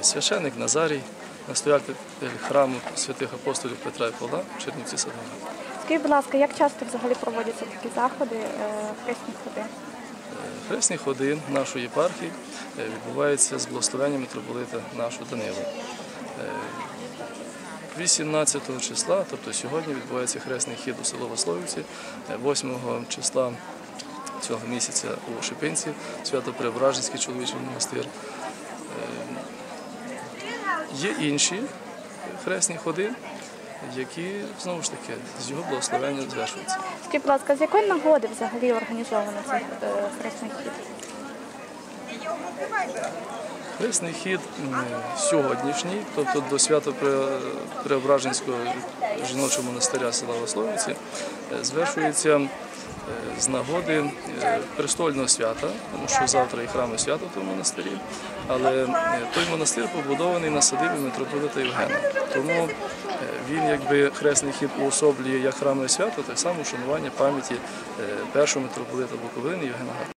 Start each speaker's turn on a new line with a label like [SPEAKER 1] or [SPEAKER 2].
[SPEAKER 1] священник Назарій, настоятель храму святих апостолів Петра і Павла, Чернівці Садове.
[SPEAKER 2] Скажіть, будь ласка, як часто взагалі проводяться такі заходи, хресні ходи?
[SPEAKER 1] Хресні ходи нашої єпархії відбуваються з благословення митрополита нашого Данила. 18 числа, тобто сьогодні, відбувається хресний хід у село Васловівці, 8 числа цього місяця у Шипинці, Свято-Преображенський чоловічий монастир. Є інші хресні ходи, які, знову ж таки, з його благословення звершуються.
[SPEAKER 2] Скажіть, будь ласка, з якої нагоди взагалі організовано цей хресний хід?
[SPEAKER 1] Хресний хід сьогоднішній, тобто до Свято-Преображенського жіночого монастиря села Васловівці, звершується з нагоди престольного свята, тому що завтра і храм і свято в тому монастирі, але той монастир побудований на садибі митрополита Євгена. Тому він, якби хресний хід уособлює як храм і свято, так само вшанування пам'яті першого митрополита Буковини Євгена.